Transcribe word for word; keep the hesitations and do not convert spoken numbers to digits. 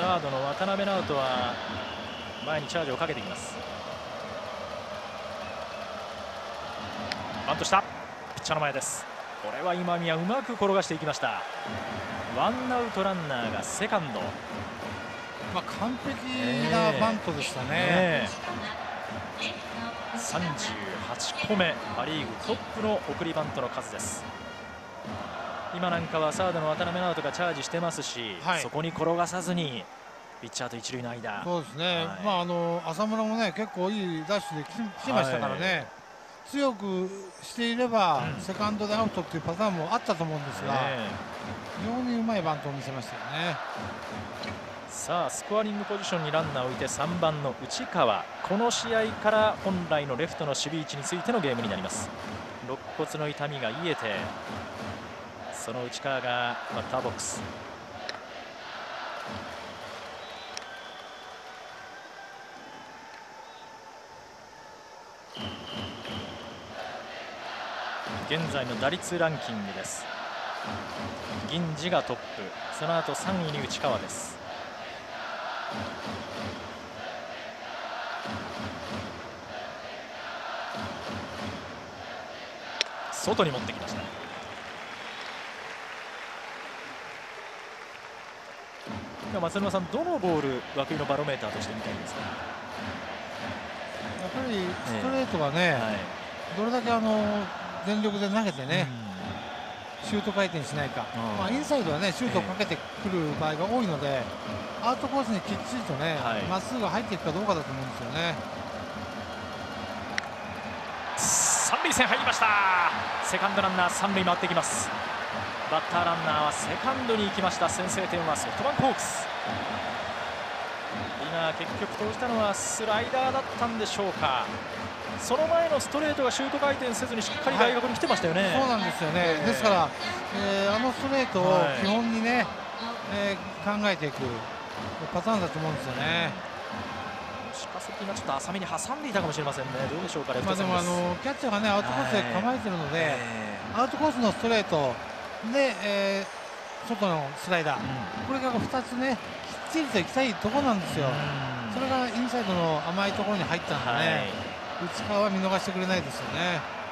サードの渡辺直人は前にチャージをかけています。バントしたピッチャーの前です。これは今宮うまく転がしていきました。ワンアウトランナーがセカンド。 まあ完璧なバントでしたね。 えー、さんじゅうはちこめ、パ・リーグトップの送りバントの数です。今なんかはサードの渡辺直人がチャージしてますし、はい、そこに転がさずにピッチャーと一塁の間。 そうですね、はい、まああの浅村もね結構いいダッシュで来てましたからね、はい、強くしていれば、うん、セカンドでアウトっていうパターンもあったと思うんですが、えー、非常にうまいバントを見せましたよね。 さあスコアリングポジションにランナーを置いてさんばんの内川、この試合から本来のレフトの守備位置についてのゲームになります。肋骨の痛みが癒えて、その内川がバッターボックス。現在の打率ランキングです。銀次がトップ、その後さんいに内川です。外に持ってきました。松沼さん、どのボール涌井のバロメーターとして見たいですか。 やっぱりストレートがね、えーはい、どれだけあの全力で投げてね、うん、シュート回転しないか、まあ、インサイドはねシュートをかけてくる場合が多いので、えー、アウトコースにきっちりとねま、はい、っすぐが入っていくかどうかだと思うんですよね。 三塁線入りました。セカンドランナー三塁回ってきます。バッターランナーはセカンドに行きました。先制点はソフトバンクホークス。今結局投じたのはスライダーだったんでしょうか。その前のストレートがシュート回転せずにしっかり外角に来てましたよね。 はい、そうなんですよね、えー、ですから、えー、あのストレートを基本にね、はい、えー、考えていくパターンだと思うんですよね。 鹿関がちょっと浅めに挟んでいたかもしれませんね。どうでしょうか。 まあでもあのキャッチャーがねアウトコースで構えてるので、はい、アウトコースのストレートで、えー、外のスライダー、うん、これがふたつねきっちりといきたいところなんですよ。それがインサイドの甘いところに入ったんでね、はい、内川は見逃してくれないですよね。